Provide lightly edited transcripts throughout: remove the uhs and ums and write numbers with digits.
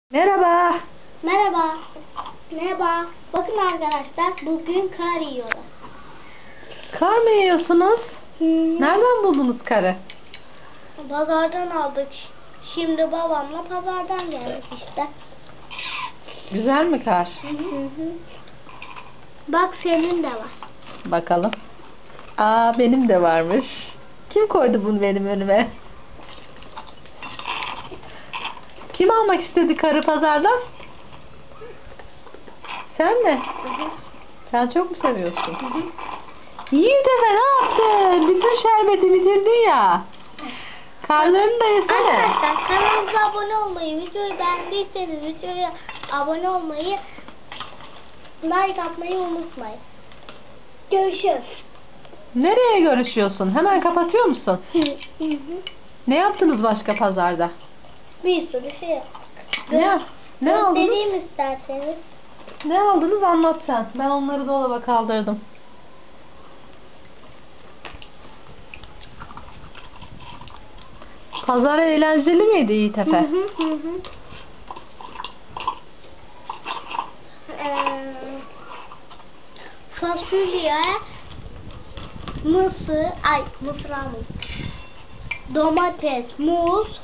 Merhaba. Merhaba. Merhaba. Bakın arkadaşlar, bugün kar yiyoruz. Kar mı yiyorsunuz? Nereden buldunuz karı? Pazardan aldık. Şimdi babamla pazardan geldik işte. Güzel mi kar? Bak, senin de var. Bakalım. Aa, benim de varmış. Kim koydu bunu benim önüme? Kim almak istedi karı pazardan? Sen mi? Sen çok mu seviyorsun? Yiğit Efe, ne yaptın? Bütün şerbeti bitirdin ya. Karlarını da yesene. Arkadaşlar, kanalımıza abone olmayı, videoyu beğendiyseniz videoya abone olmayı, like atmayı unutmayın. Görüşürüz. Nereye görüşüyorsun? Hemen kapatıyor musun? Ne yaptınız başka pazarda? Bir sürü şey yaptık. Ne aldınız? Göstereyim isterseniz. Ne aldınız, anlat sen. Ben onları dolaba kaldırdım. Pazar eğlenceli miydi Yiğit Efe? Fasulye, mısır almadım. Domates, muz.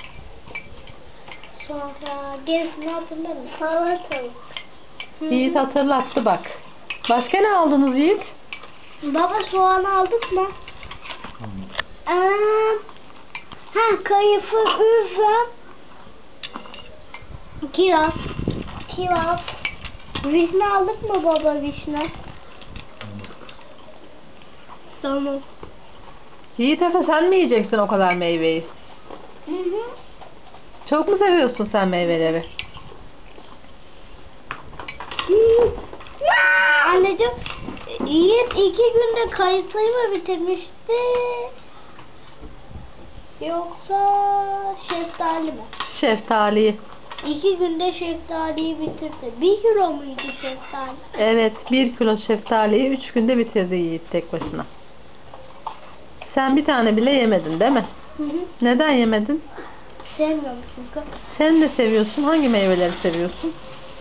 Sonra gerisini hatırlamıyorum. Salatalık. Yiğit hatırlattı bak. Başka ne aldınız Yiğit? Baba, soğan aldık mı? Kayısı, üzüm, kiraz. Vişne aldık mı baba, vişne? Tamam. Yiğit Efe, sen mi yiyeceksin o kadar meyveyi? Çok mu seviyorsun sen meyveleri? Anneciğim, Yiğit 2 günde kayısıyı mı bitirmişti? Yoksa şeftali mi? Şeftaliyi. 2 günde şeftaliyi bitirdi. 1 kilo muydu şeftali? Evet, 1 kilo şeftaliyi 3 günde bitirdi Yiğit tek başına. Sen bir tane bile yemedin değil mi? Neden yemedin? Sevmiyorum çünkü. Sen de seviyorsun. Hangi meyveleri seviyorsun?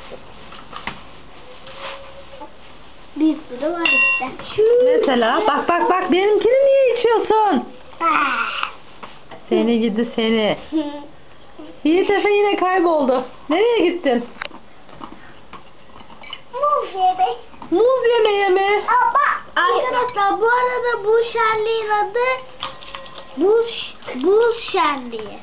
Bir sürü var işte. Mesela bak benimkini niye içiyorsun? Seni gidi seni. Yiğit Efe yine kayboldu. Nereye gittin? Muz yemek. Muz yemeye mi? Arkadaşlar, bu arada bu şenliğin adı buz şenliği.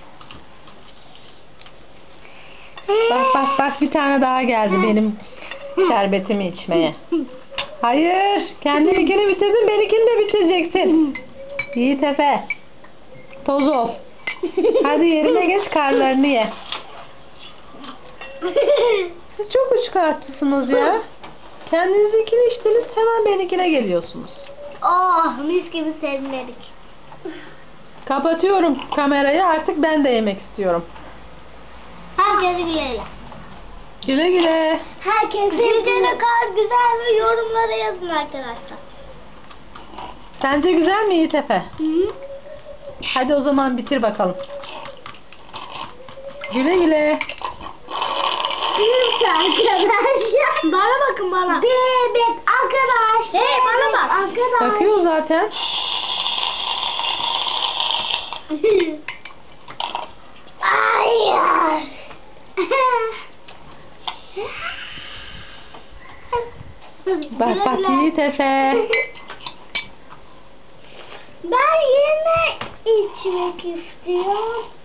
Bak bir tane daha geldi benim şerbetimi içmeye. Hayır, kendininkini bitirdin, benimkini de bitireceksin. Yiğit Efe, toz ol. Hadi yerine geç, karlarını ye. Siz çok uçkağıtçısınız ya. Kendinizinkini içtiniz, hemen benimkine geliyorsunuz. Oh, mis gibi serinledik. Kapatıyorum kamerayı, artık ben de yemek istiyorum. Herkese güle. Güle güle. Sizce ne kadar güzel mi, yorumlara yazın arkadaşlar. Sence güzel mi Yiğit Efe? Hadi o zaman bitir bakalım. Güle güle. Arkadaşlar. Bana bakın, bana. Bebek arkadaş. Hey, bana bak. Arkadaş. Bakıyor zaten. Hayır. Bak Yiğit Efe. Ben yine içmek istiyorum.